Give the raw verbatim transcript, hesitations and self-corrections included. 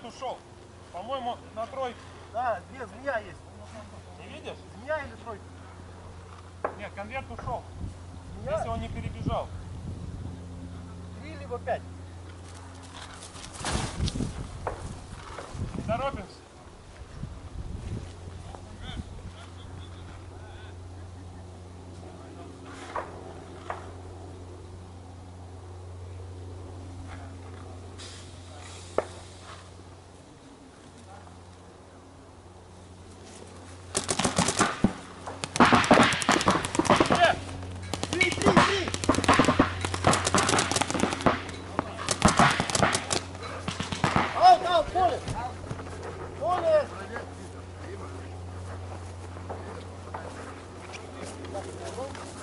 ушел. По-моему, на тройке. Да, нет, змея есть. Не видишь? Змея или тройка? Нет, конверт ушел. Змея? Если он не перебежал. Три либо пять. Не торопимся. Поле!